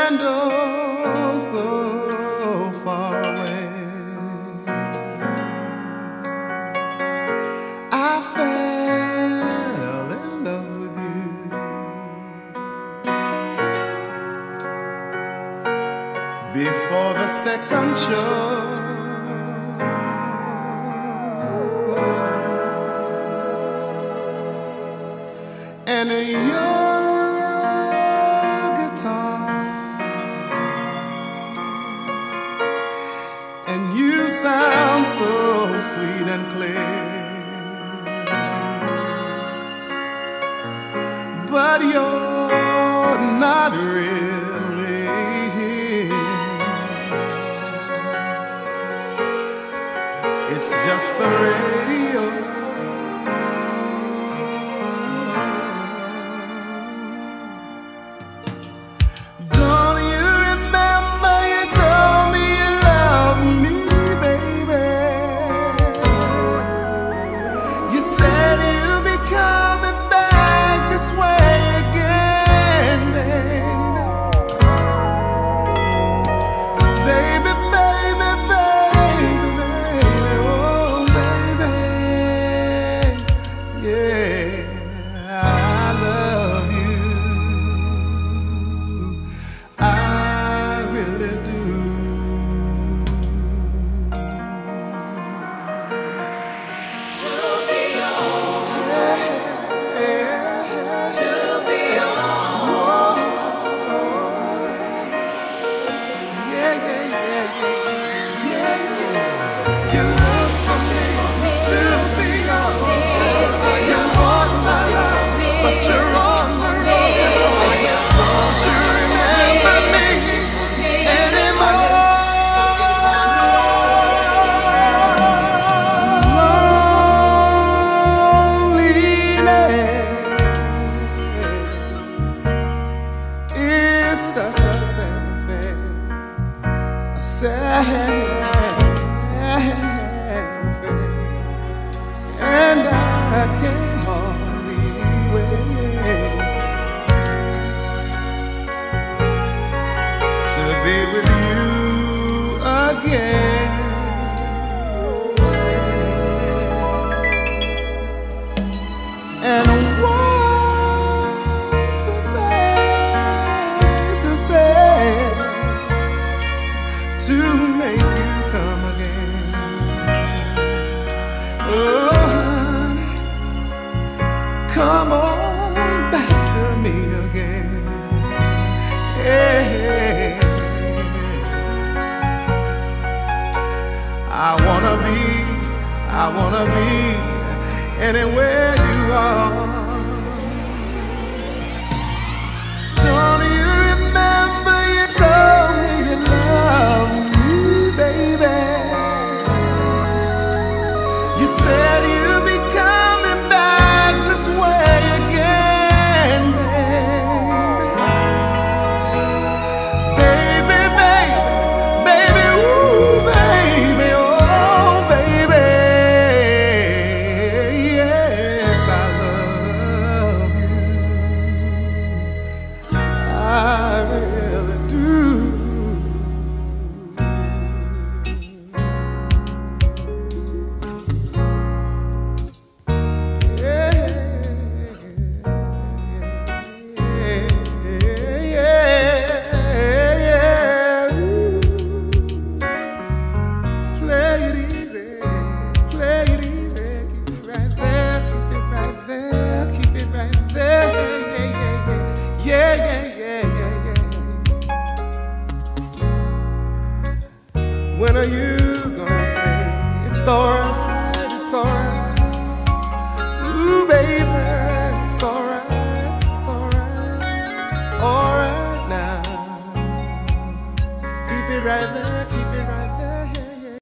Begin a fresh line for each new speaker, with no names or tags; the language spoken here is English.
and oh so far away. I fell in love with you before the second show. And your guitar, and you sound so sweet and clear, but you're not really here. It's just the radio. Such a sad affair, a sad affair, and I can't hardly wait to be with you again. And what to say to make you come again? Oh, honey, come on back to me again. Yeah. I wanna be anywhere you are. Don't you remember you told me you love me, baby? You said you'd be coming back this way again, baby. Baby, baby, ooh, baby, oh, baby. Yes, I love you. I really do. When are you gonna say it's alright, it's alright? Ooh, baby, it's alright, it's alright. Alright now. Keep it right there, keep